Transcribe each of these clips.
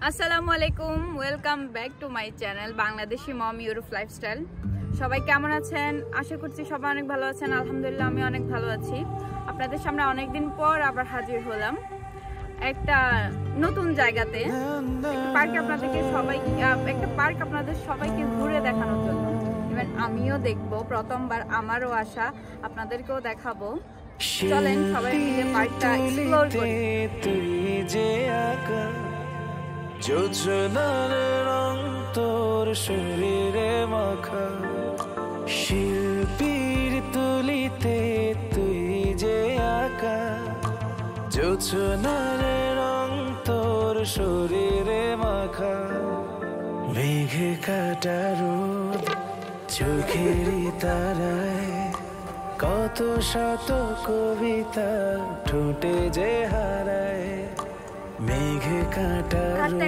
আসসালামু আলাইকুম, welcome back to my channel Bangladeshi mom Europe lifestyle. সবাই কেমন আছেন? আশা করছি সবাই অনেক ভালো আছেন। আলহামদুলিল্লাহ আমি অনেক ভালো আছি। আপনাদের সামনে অনেকদিন পর আবার হাজির হলাম একটা নতুন জায়গাতে, একটা পার্ক আপনাদের সবাইকে ঘুরে দেখানোর জন্য। ইভেন আমিও দেখবো, প্রথমবার আমারও আশা, আপনাদেরকেও দেখাবো। চলেন সবাই মিলে পার্কটা এক্সপ্লোর করি। যোজনার রং তোর শরীরে মাখা, শিল্পীর তুলিতে তুই যে আঁকা। যোজনার রং তোর শরীরে মাখা, মেঘে কাটা রোদ চোখেরই তারায়, কত শত কবিতা ঠোঁটে যে হারায়। মেঘে কাটা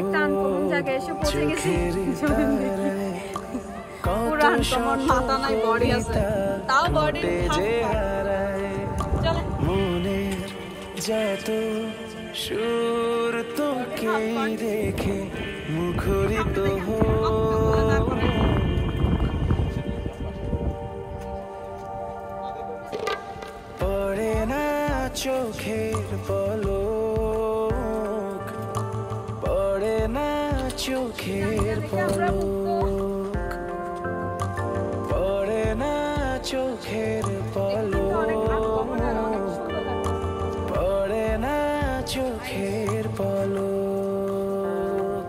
চোখেরই তারায়, কত শত কবিতা ঠোঁটে যে হারায়। মনের যত সুর তোকে দেখে মুখরিত পড়ে না চোখের পলক, পড়ে না চোখের পলক, পড়ে না চোখের পলক, পড়ে না চোখের পলক।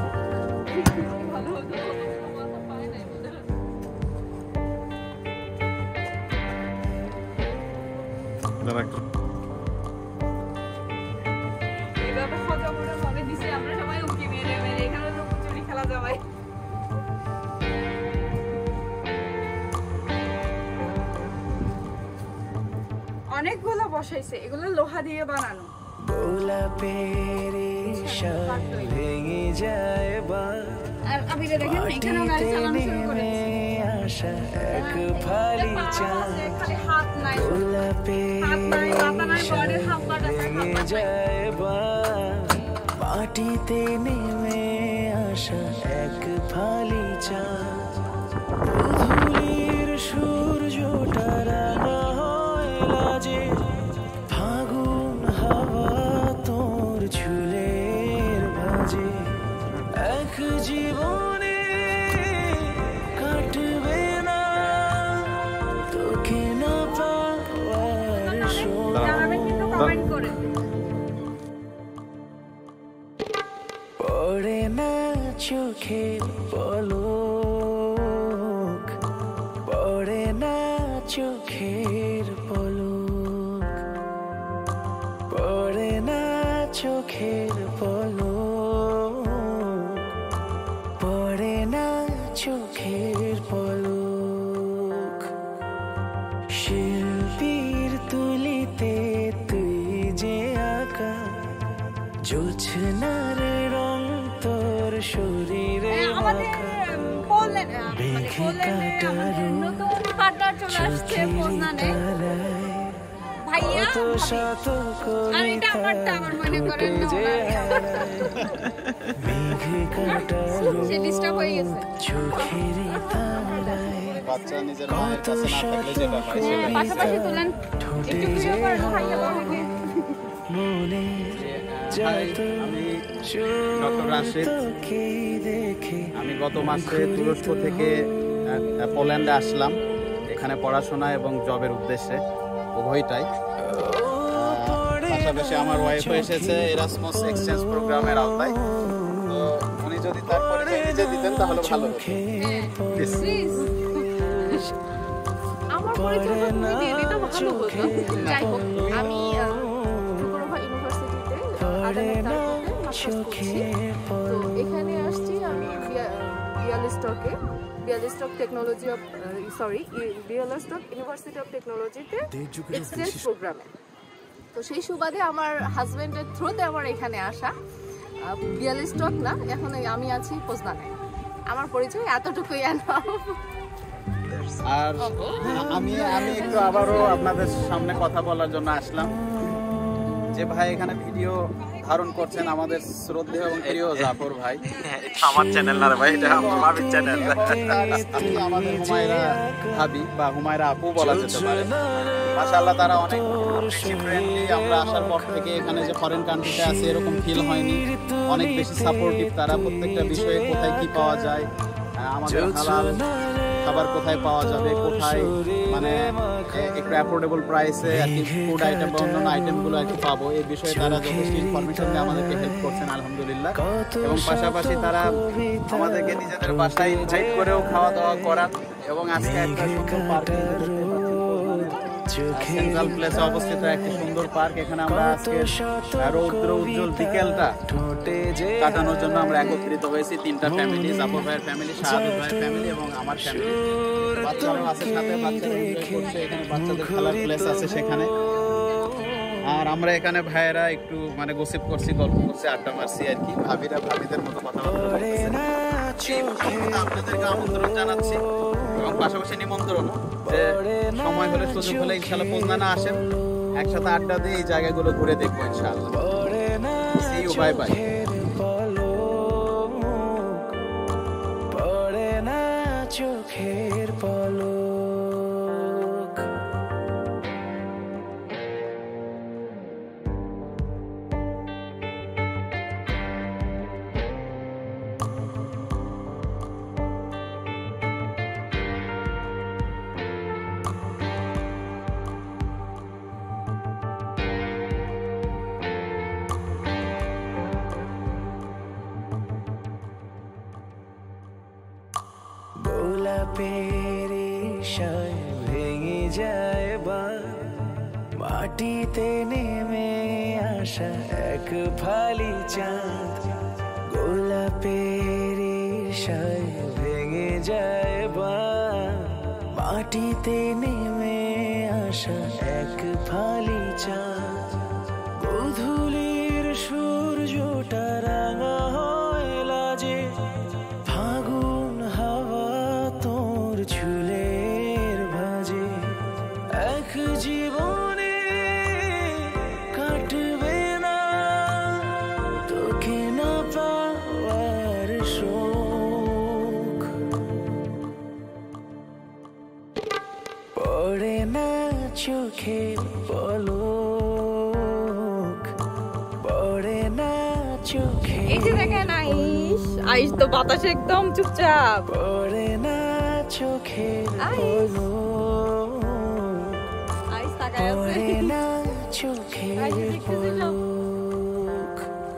অনেকগুলো বসাইছে, এগুলো লোহা দিয়ে বানানো। গোলাপের ভেঙে যায় মাটিতে নেমে আসা এক ফালি চাঁদ। গোলাপের ভেঙে যায় মাটিতে নেমে আসা এক ফালি চাঁদ। ধুলির সূর্যটা রাঙা হয় লাজে, ফাগুন হাওয়া তোর চুলের ভাঁজে। এক জীবনে কাটবে না তোকে না পাওয়ার সময়। পড়ে না চোখের পলক, পড়ে না চোখের পলক, পড়ে না চোখের পলক, পড়ে না চোখের পলক। শিল্পীর তুলিতে তুই যে আঁকা, জোছনার রং তোর শরীরে মাখা। মেঘে কাটা রোদ চোখেরই তারায়, কত শত কবিতা ঠোঁটে যে হারায়। মেঘে কাটা রোদ চোখেরই তারায়, কত শত কবিতা ঠোঁটে যে হারায়। মনে আমি গত মাসে তুরস্ক থেকে পোল্যান্ডে আসলাম, এখানে পড়াশোনা এবং জবের উদ্দেশ্যে, উভয়টাই। পাশাপাশি আমার ওয়াইফও এসেছে এরাসমাস এক্সচেঞ্জ প্রোগ্রামের আওতায়। তো উনি যদি তারপরে নিজে দিতেন তাহলে ভালো হতো। আমার পরিচয় দিয়ে দিতে ভালো হতো। যাই হোক, আমি এখানে আসছি আমি Bialystok technology of Bialystok university of টেকনোলজিতে এক্সচেঞ্জ প্রোগ্রামে। তো সেই সুবাদে আমার হাজবেন্ডের থ্রুতে আমার এখানে আসা। বিয়ালিস্টক না, এখন আমি আছি পোজনানে। আমার পরিচয় এতটুকুই। আর আমি একটু আবারও আপনাদের সামনে কথা বলার জন্য আসলাম যে ভাই এখানে ভিডিও ধারণ করছেন আমাদের শ্রদ্ধেয় এবং প্রিয় জাফর ভাই। আমার চ্যানেল না রে ভাই, এটা আমার ভাবির চ্যানেল। আমাদের হুমায়রা ভাবি বা হুমায়রা আপু বলা যেতে পারে। মাশাআল্লাহ তারা অনেক বেশি ফ্রেন্ডলি। আমরা আসার পর থেকে এখানে যে ফরেন কান্ট্রিতে আছে এরকম ফিল হয়নি। অনেক বেশি সাপোর্টিভ তারা, প্রত্যেকটা বিষয়ে কোথায় কি পাওয়া যায়, আমাদের হালাল খাবার কোথায় পাওয়া যাবে, কোথায় মানে একটু অ্যাফোর্ডেবল প্রাইসে আর কি ফুড আইটেম বা অন্যান্য আইটেমগুলো আর কি পাবো, এই বিষয়ে তারা যথেষ্ট ইনফরমেশন দিয়ে আমাদেরকে হেল্প করছেন আলহামদুলিল্লাহ। এবং পাশাপাশি তারা আমাদেরকে নিজেদের বাসায় ইনভাইট করেও খাওয়া দাওয়া করান। এবং আজকে একটা সুন্দর পার্ক, সেন্ট্রাল প্লেসে অবস্থিত একটি সুন্দর পার্ক, এখানে আমরা আজকে রৌদ্র উজ্জ্বল বিকেলটা কাটানোর জন্য আমরা একত্রিত হয়েছি। 3টা ফ্যামিলি, জাফর ভাইয়ের ফ্যামিলি, শাহাদুত ভাইয়ের ফ্যামিলি এবং আমার ফ্যামিলি। বাচ্চারাও আছে সাথে, বাচ্চারা এনজয় করছে। এখানে বাচ্চাদের খেলার প্লেস আছে সেখানে। আর আমরা এখানে ভাইয়েরা একটু মানে গসিপ করছি, গল্প করছি, আড্ডা মারছি আর কি। ভাবিরা ভাবিদের মতো কথাবার্তা বলতেছে। আপনাদেরকে আমন্ত্রণ জানাচ্ছি এবং পাশাপাশি নিমন্ত্রণ যে সময় হলে সুযোগ হলে ইনশাআল্লাহ পোজনানা আসেন, একসাথে আড্ডা দিয়ে এই জায়গাগুলো ঘুরে দেখবো ইনশাআল্লাহ। See you, bye bye. পড়ে না চোখের পলক, গোলাপের ইশায় ভেঙে যায় বাঁধ, মাটিতে নেমে আসা এক ফালি চাঁদ। গোলাপের ইশায় ভেঙে যায় বাঁধ, মাটিতে নেমে আসা এক ফালি চাঁদ। গোধূলির সূর্যটা রাঙা হয় লাজে, ফাগুন হাওয়া তোর চুলের ভাঁজে। এক জীবনে কাটবে না তোকে না পাওয়ার শোক, পড়ে না চোখের পলক, পড়ে না চোখে। এই যে দেখেন আইস, আইস তো বাতাসে একদম চুপচাপ। পড়ে না চোখের পলক, আইস তাকায় আছে। পড়ে না চোখের পলক।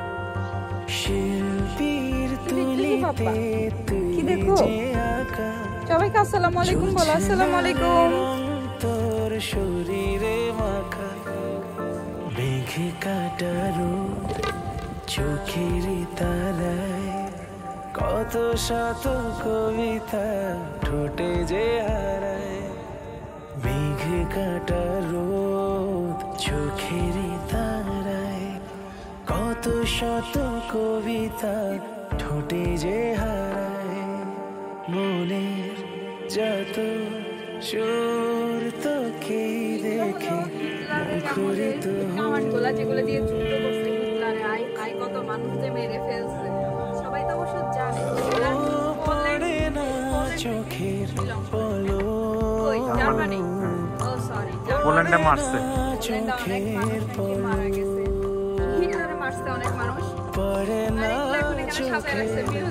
শিল্পীর তুলিতে তুই যে আঁকা, সবাইকে আসসালামু আলাইকুম বলো। আসসালামু আলাইকুম। তোর শরীরে মাখা মেঘে কাটারো চোখের তারায়, কত শত কবিতা ঠোঁটে যে হারায়। মেঘ কাটারো চোখের তারায়, কত শত কবিতা ঠোঁটে যে হারায়। মনের যত সুর তোকে দেখে মুখরিত কামানগুলা যেগুলো দিয়ে যুদ্ধ করছে হিটলারে, আই আই কত মানুষ যে মেরে ফেলছে সবাই তো অবশ্য জানে। পড়ে না চোখের পলক, ওই জার্মানি, ও সরি পোল্যান্ডে মারছে। চোখের মারা গেছে, হিটলারে মারছে অনেক মানুষ। পড়ে না চোখের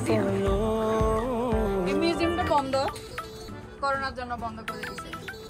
পলক। এই মিউজিয়ামটা বন্ধ, করোনার জন্য বন্ধ করে দিয়েছে।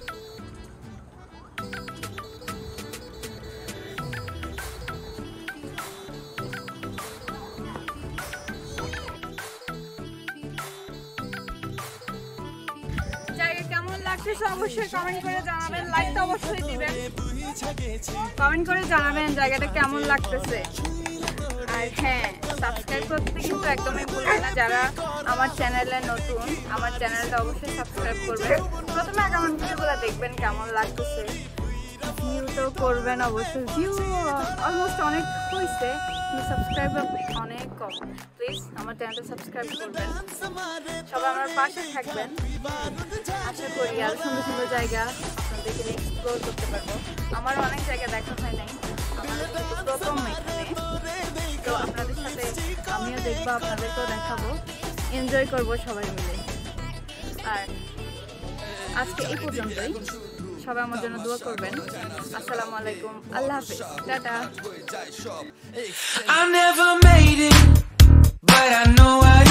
জায়গা কেমন লাগতেছে অবশ্যই কমেন্ট করে জানাবেন, লাইক তো অবশ্যই দিবেন, কমেন্ট করে জানাবেন জায়গাটা কেমন লাগতেছে। আর হ্যাঁ, সাবস্ক্রাইব করতে কিন্তু একদমই ভুলবেন না। যারা আমার চ্যানেলে নতুন, আমার চ্যানেলটা অবশ্যই সাবস্ক্রাইব করবেন। প্রথমে আগামী ভিডিওগুলো দেখবেন কেমন লাগতেছে, ভিউ তো করবেন অবশ্যই। ভিউ অলমোস্ট অনেক হয়েছে, কিন্তু সাবস্ক্রাইবার অনেক কম। প্লিজ আমার চ্যানেলটা সাবস্ক্রাইব করবেন, সবাই আমার পাশে থাকবেন। আশা করি আরও সুন্দর সুন্দর জায়গা আপনাদেরকে এক্সপ্লোর করতে পারবো। আমার অনেক জায়গা দেখা হয় নাই, আমার প্রথম এখানে। আমিও দেখবো, আপনাদেরকেও দেখাবো, এনজয় করবো সবাই মিলে। আর আজকে এই পর্যন্তই, সবাই আমার জন্য দোয়া করবেন। আসসালামু আলাইকুম, আল্লাহ হাফেজ, tata. I never made it, but I know I